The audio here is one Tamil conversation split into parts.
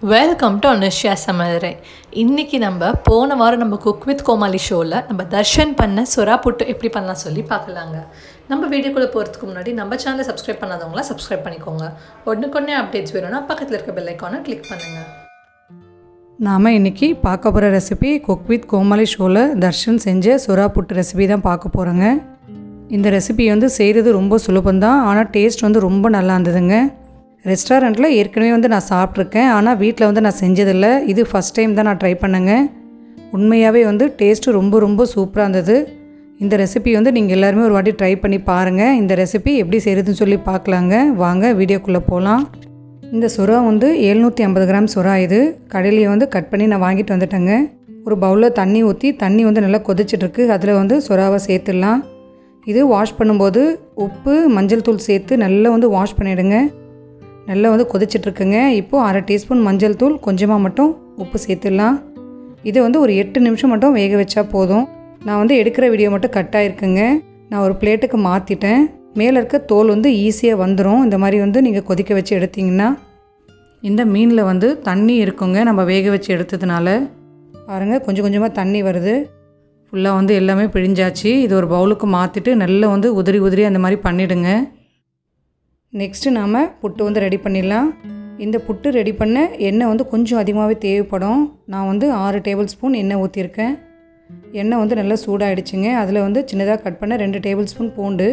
வெல்கம் டு அனுஷ்யா சமையல். இன்றைக்கி நம்ம போன வாரம் நம்ம குக் வித் கோமாளி ஷோவில் நம்ம தர்ஷன் பண்ண சுறா புட்டு எப்படி பண்ணலாம் சொல்லி பார்க்கலாங்க. நம்ம வீடியோக்குள்ளே போகிறதுக்கு முன்னாடி நம்ம சேனலை சப்ஸ்கிரைப் பண்ணாதவங்களாம் சப்ஸ்கிரைப் பண்ணிக்கோங்க. ஒன்றுக்கொன்னே அப்டேட்ஸ் வேணும்னா பக்கத்தில் இருக்க பெல் ஐக்கானை கிளிக் பண்ணுங்கள். நாம் இன்றைக்கி பார்க்க போகிற ரெசிபி குக் வித் கோமாளி ஷோவில் தர்ஷன் செஞ்ச சுறா புட்டு ரெசிபி தான் பார்க்க போகிறோங்க. இந்த ரெசிபி செய்கிறது ரொம்ப சுலபந்தான், ஆனால் டேஸ்ட் ரொம்ப நல்லா இருந்ததுங்க. ரெஸ்டாரண்ட்டில் ஏற்கனவே நான் சாப்பிட்ருக்கேன், ஆனால் வீட்டில் நான் செஞ்சதில்லை. இது ஃபஸ்ட் டைம் தான் நான் ட்ரை பண்ணேங்க. உண்மையாகவே டேஸ்ட்டு ரொம்ப சூப்பராக இருந்தது. இந்த ரெசிபி நீங்கள் எல்லாருமே ஒரு வாட்டி ட்ரை பண்ணி பாருங்கள். இந்த ரெசிபி எப்படி செய்கிறதுன்னு சொல்லி பார்க்கலாங்க. வாங்க வீடியோக்குள்ளே போகலாம். இந்த சுறா 750 கிராம் சுறா. இது கடையிலேயே கட் பண்ணி நான் வாங்கிட்டு வந்துட்டேங்க. ஒரு பவுலில் தண்ணி ஊற்றி தண்ணி நல்லா கொதிச்சிட்ருக்கு. அதில் சுறாவை சேர்த்துடலாம். இது வாஷ் பண்ணும்போது உப்பு மஞ்சள் தூள் சேர்த்து நல்லா வாஷ் பண்ணிவிடுங்க. நல்லா கொதிச்சிட்ருக்குங்க. இப்போது அரை டீஸ்பூன் மஞ்சள் தூள், கொஞ்சமாக மட்டும் உப்பு சேர்த்துடலாம். இதை ஒரு 8 நிமிஷம் மட்டும் வேக வச்சா போதும். நான் எடுக்கிற வீடியோ மட்டும் கட் ஆகிருக்குங்க. நான் ஒரு பிளேட்டுக்கு மாற்றிட்டேன். மேலே இருக்க தோல் ஈஸியாக வந்துடும். இந்த மாதிரி நீங்கள் கொதிக்க வச்சு எடுத்திங்கன்னா. இந்த மீனில் தண்ணி இருக்குங்க, நம்ம வேக வச்சு எடுத்ததுனால. பாருங்கள், கொஞ்சம் கொஞ்சமாக தண்ணி வருது. ஃபுல்லாக எல்லாமே பிழிஞ்சாச்சு. இது ஒரு பவுலுக்கு மாற்றிட்டு நல்லா உதிரி அந்த மாதிரி பண்ணிவிடுங்க. நெக்ஸ்ட்டு நாம் புட்டு ரெடி பண்ணிடலாம். இந்த புட்டு ரெடி பண்ண எண்ணெய் கொஞ்சம் அதிகமாகவே தேவைப்படும். நான் 6 டேபிள் ஸ்பூன் எண்ணெய் ஊற்றிருக்கேன். எண்ணெய் நல்லா சூடாகிடுச்சுங்க. அதில் சின்னதாக கட் பண்ண 2 டேபிள் ஸ்பூன் பூண்டு,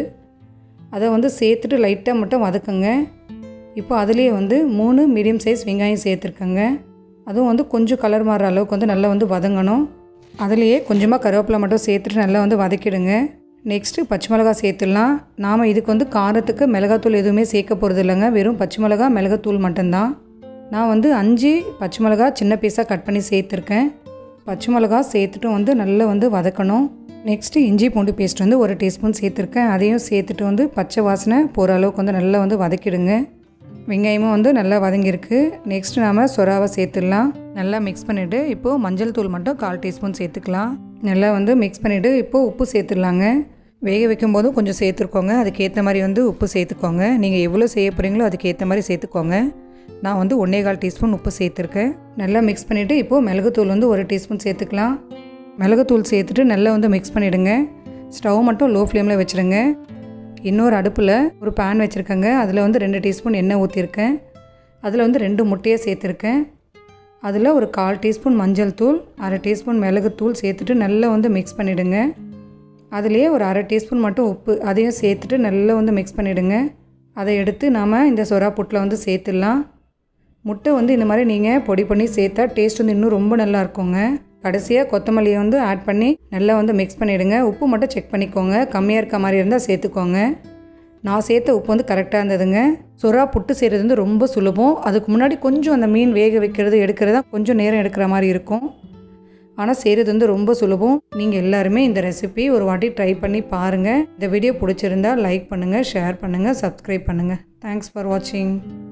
அதை சேர்த்துட்டு லைட்டாக மட்டும் வதக்குங்க. இப்போ அதுலேயே 3 மீடியம் சைஸ் வெங்காயம் சேர்த்துருக்கேங்க. அதுவும் கொஞ்சம் கலர் மாறுற அளவுக்கு நல்லா வதங்கணும். அதுலேயே கொஞ்சமாக கருவேப்பிலை மட்டும் சேர்த்துட்டு நல்லா வதக்கிடுங்க. நெக்ஸ்ட்டு பச்சை மிளகா சேர்த்துடலாம். நாம் இதுக்கு காரத்துக்கு மிளகாத்தூள் எதுவுமே சேர்க்க போகிறது இல்லைங்க. வெறும் பச்சை மிளகா மிளகாத்தூள் மட்டும்தான். நான் 5 பச்சை மிளகா சின்ன பீஸாக கட் பண்ணி சேர்த்துருக்கேன். பச்சை மிளகா சேர்த்துட்டு நல்லா வதக்கணும். நெக்ஸ்ட்டு இஞ்சி பூண்டு பேஸ்ட் 1 டீஸ்பூன் சேர்த்துருக்கேன். அதையும் சேர்த்துட்டு பச்சை வாசனை போகிற அளவுக்கு நல்லா வதக்கிடுங்க. வெங்காயமும் நல்லா வதங்கியிருக்கு. நெக்ஸ்ட்டு நாம் சுறாவை சேர்த்துடலாம். நல்லா மிக்ஸ் பண்ணிவிட்டு இப்போது மஞ்சள் தூள் மட்டும் 1/4 டீஸ்பூன் சேர்த்துக்கலாம். நல்லா மிக்ஸ் பண்ணிவிட்டு இப்போது உப்பு சேர்த்துடலாங்க. வேக வைக்கும்போது கொஞ்சம் சேர்த்துருக்கோங்க. அதுக்கேற்ற மாதிரி உப்பு சேர்த்துக்கோங்க. நீங்கள் எவ்வளோ செய்ய போகிறீங்களோ அதுக்கேற்ற மாதிரி சேர்த்துக்கோங்க. நான் 1.25 டீஸ்பூன் உப்பு சேர்த்துருக்கேன். நல்லா மிக்ஸ் பண்ணிவிட்டு இப்போது மிளகுத்தூள் 1 டீஸ்பூன் சேர்த்துக்கலாம். மிளகுத்தூள் சேர்த்துட்டு நல்லா மிக்ஸ் பண்ணிவிடுங்க. ஸ்டவ் மட்டும் லோ ஃப்ளேமில் வச்சுருங்க. இன்னொரு அடுப்பில் ஒரு பேன் வச்சுருக்கேங்க. அதில் 2 டீஸ்பூன் எண்ணெய் ஊற்றிருக்கேன். அதில் 2 முட்டையை சேர்த்துருக்கேன். அதில் ஒரு 1/4 டீஸ்பூன் மஞ்சள் தூள், அரை டீஸ்பூன் மிளகுத்தூள் சேர்த்துட்டு நல்லா மிக்ஸ் பண்ணிவிடுங்க. அதுலேயே ஒரு அரை டீஸ்பூன் மட்டும் உப்பு, அதையும் சேர்த்துட்டு நல்லா மிக்ஸ் பண்ணிவிடுங்க. அதை எடுத்து நாம் இந்த சுறா புட்டில் சேர்த்துடலாம். முட்டை இந்த மாதிரி நீங்கள் பொடி பண்ணி சேர்த்தா டேஸ்ட் இன்னும் ரொம்ப நல்லா இருக்குங்க. கடைசியாக கொத்தமல்லியை ஆட் பண்ணி நல்லா மிக்ஸ் பண்ணிவிடுங்க. உப்பு மட்டும் செக் பண்ணிக்கோங்க. கம்மியாக இருக்க மாதிரி இருந்தால் சேர்த்துக்கோங்க. நான் சேர்த்த உப்பு கரெக்டாக இருந்ததுங்க. சுறா புட்டு செய்கிறது ரொம்ப சுலபம். அதுக்கு முன்னாடி கொஞ்சம் அந்த மீன் வேக வைக்கிறது எடுக்கிறதா கொஞ்சம் நேரம் எடுக்கிற மாதிரி இருக்கும். ஆனால் செய்கிறது ரொம்ப சுலபம். நீங்கள் எல்லாருமே இந்த ரெசிபி ஒரு வாட்டி ட்ரை பண்ணி பாருங்கள். இந்த வீடியோ பிடிச்சிருந்தா லைக் பண்ணுங்கள், ஷேர் பண்ணுங்கள், சப்ஸ்கிரைப் பண்ணுங்கள். தேங்க்ஸ் ஃபார் வாட்சிங்.